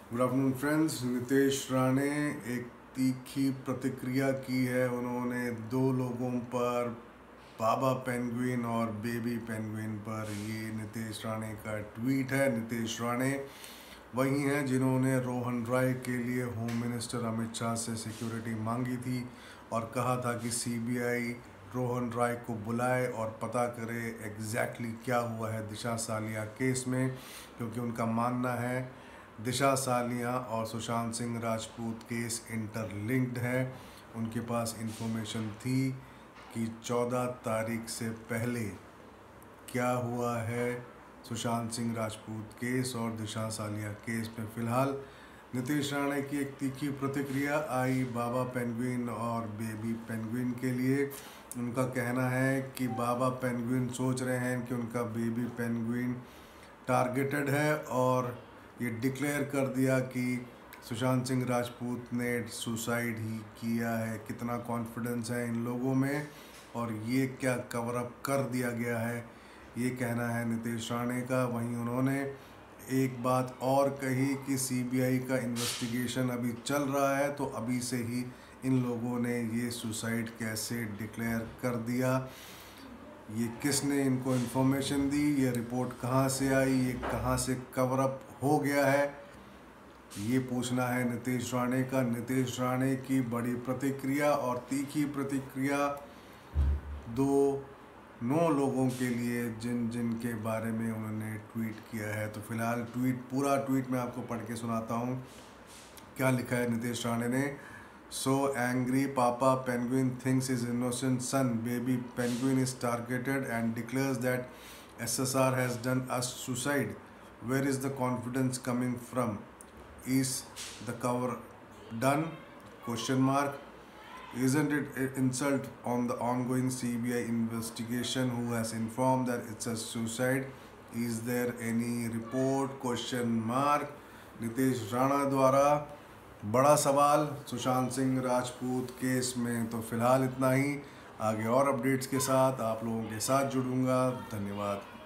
Good afternoon friends. Nitesh Rane एक तीखी प्रतिक्रिया की है। उन्होंने दो लोगों पर, बाबा पेंगुइन और बेबी पेंगुइन पर, ये नितेश राणे का ट्वीट है। नितेश राणे वही हैं जिन्होंने रोहन रॉय के लिए होम मिनिस्टर अमित शाह से सिक्योरिटी मांगी थी और कहा था कि सीबीआई रोहन रॉय को बुलाए और पता करे एग्जैक्टली क्या हुआ है दिशा सालिया केस में, क्योंकि उनका मानना है दिशा सालिया और सुशांत सिंह राजपूत केस इंटरलिंक्ड है। उनके पास इंफॉर्मेशन थी कि 14 तारीख से पहले क्या हुआ है सुशांत सिंह राजपूत केस और दिशा सालिया केस में। फ़िलहाल नितेश राणे की एक तीखी प्रतिक्रिया आई बाबा पेंगुइन और बेबी पेंगुइन के लिए। उनका कहना है कि बाबा पेंगुइन सोच रहे हैं कि उनका बेबी पेंगुइन टारगेटेड है और ये डिक्लेयर कर दिया कि सुशांत सिंह राजपूत ने सुसाइड ही किया है। कितना कॉन्फिडेंस है इन लोगों में और ये क्या कवर अप कर दिया गया है, ये कहना है नितेश राणे का। वहीं उन्होंने एक बात और कही कि सीबीआई का इन्वेस्टिगेशन अभी चल रहा है, तो अभी से ही इन लोगों ने ये सुसाइड कैसे डिक्लेयर कर दिया, ये किसने इनको इन्फॉर्मेशन दी, ये रिपोर्ट कहाँ से आई, ये कहाँ से कवर अप हो गया है, ये पूछना है नितेश राणे का। नितेश राणे की बड़ी प्रतिक्रिया और तीखी प्रतिक्रिया दो नौ लोगों के लिए जिन के बारे में उन्होंने ट्वीट किया है। तो फिलहाल पूरा ट्वीट मैं आपको पढ़ के सुनाता हूँ। क्या लिखा है नितेश राणे ने। So angry, Papa Penguin thinks his innocent son, baby penguin, is targeted and declares that SSR has done a suicide. Where is the confidence coming from? Is the cover done? Question mark. Isn't it an insult on the ongoing CBI investigation who has informed that it's a suicide? Is there any report? Question mark. Nitesh Rana द्वारा बड़ा सवाल Sushant Singh Rajput case में। तो फिलहाल इतना ही। आगे और updates के साथ आप लोगों के साथ जुड़ूंगा। धन्यवाद।